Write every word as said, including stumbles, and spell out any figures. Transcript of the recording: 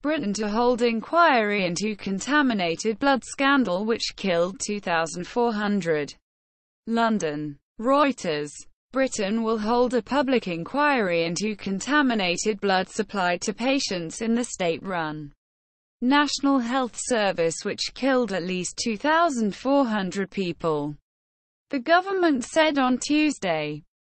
Britain to hold inquiry into contaminated blood scandal which killed two thousand four hundred. London. Reuters. Britain will hold a public inquiry into contaminated blood supplied to patients in the state-run National Health Service which killed at least two thousand four hundred people. The government said on Tuesday.